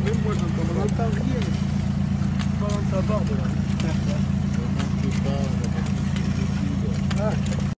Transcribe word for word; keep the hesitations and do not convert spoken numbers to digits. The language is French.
Même moi, j'entends On n'entend rien. pas dans ta barbe là. Ah.